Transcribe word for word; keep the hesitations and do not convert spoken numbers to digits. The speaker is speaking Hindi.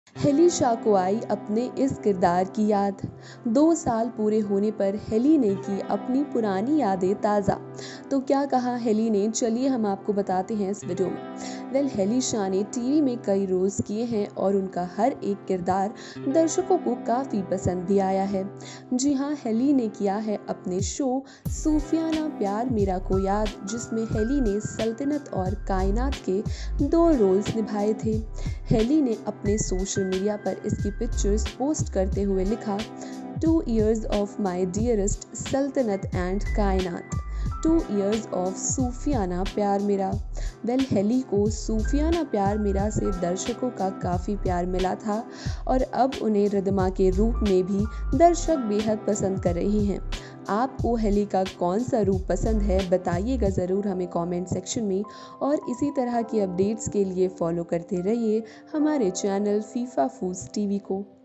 हेली शाह को आई अपने इस किरदार की याद। दो साल पूरे होने पर हेली ने की अपनी पुरानी यादें ताज़ा। तो क्या कहा हेली ने, चलिए हम आपको बताते हैं इस वीडियो में। वेल हेली शाह ने टीवी में कई रोल्स किए हैं और उनका हर एक किरदार दर्शकों को काफ़ी पसंद भी आया है। जी हाँ, हेली ने किया है अपने शो सूफियाना प्यार मेरा को याद, जिसमें हेली ने सल्तनत और कायनात के दो रोल्स निभाए थे। हेली ने अपने सोशल मीडिया पर इसकी पिक्चर्स पोस्ट करते हुए लिखा, two years of my dearest Saltanat and Kainaat, two years of सूफियाना प्यार मेरा। वेल हेली को सूफियाना प्यार मेरा से दर्शकों का काफ़ी प्यार मिला था और अब उन्हें रिदमा के रूप में भी दर्शक बेहद पसंद कर रहे हैं। आपको हेली का कौन सा रूप पसंद है, बताइएगा ज़रूर हमें कमेंट सेक्शन में। और इसी तरह की अपडेट्स के लिए फॉलो करते रहिए हमारे चैनल फीफा फूड्स टीवी को।